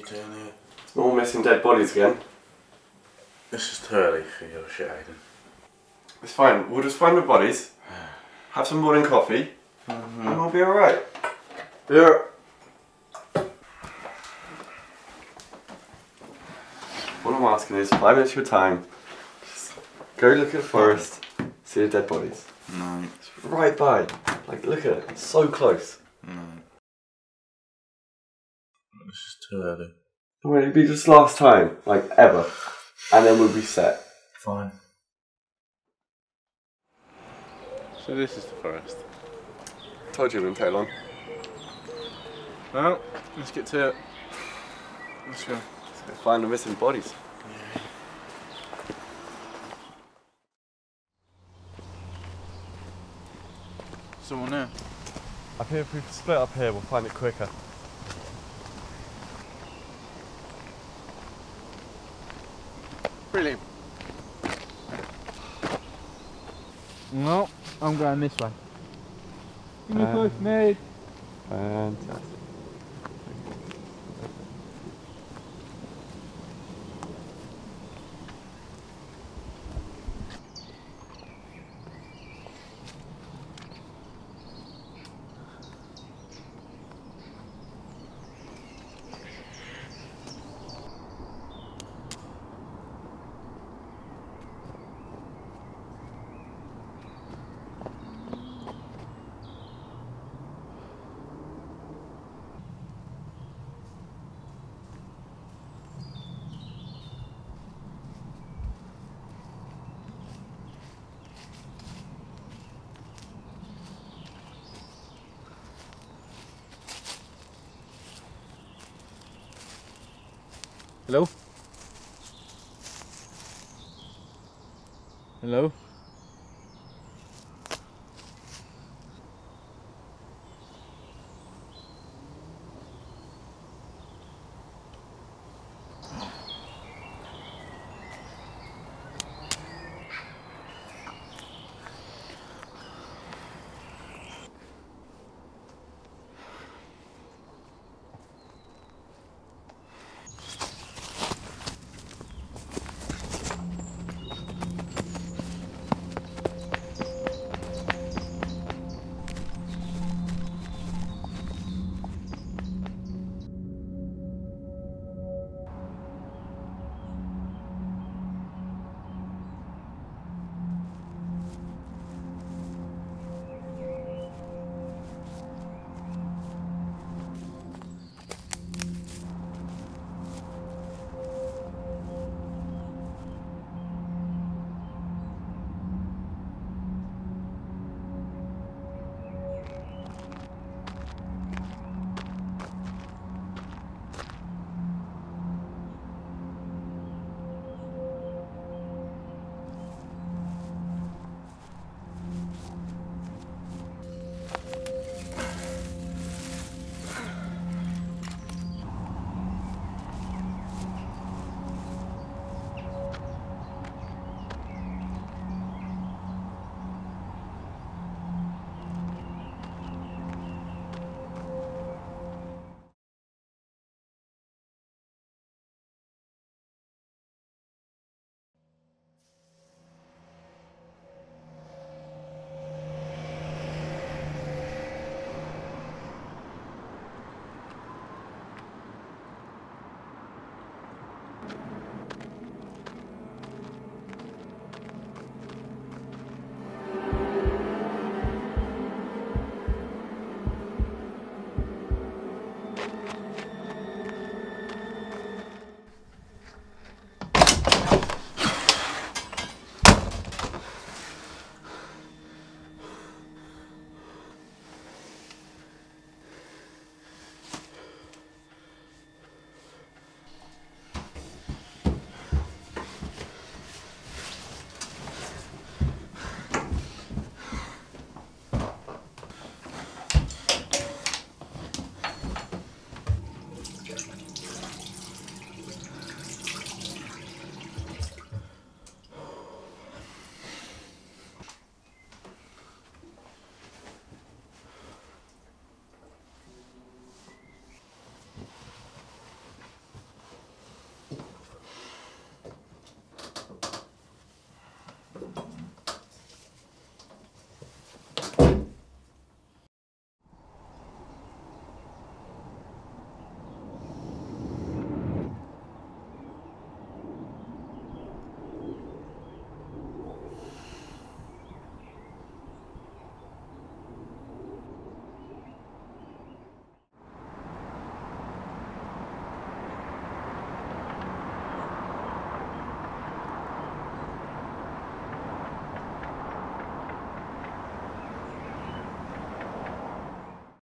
doing here? More missing dead bodies again. It's just early for your shit, Aiden. It's fine. We'll just find the bodies, have some morning coffee, and we'll be alright. Yeah. All I'm asking is 5 minutes of your time. Just go look at the forest, see the dead bodies. No. It's right by. Like, look at it. It's so close. No. It's just too early. Well, it'd be just last time, like ever, and then we'll be set. Fine. So this is the forest. Told you it wouldn't take long. Well, let's get to it. Let's go. Let's go find the missing bodies. Someone there. I think if we split up here, we'll find it quicker. Brilliant. No, I'm going this way. Give me a push, mate. Fantastic. Hello? Hello?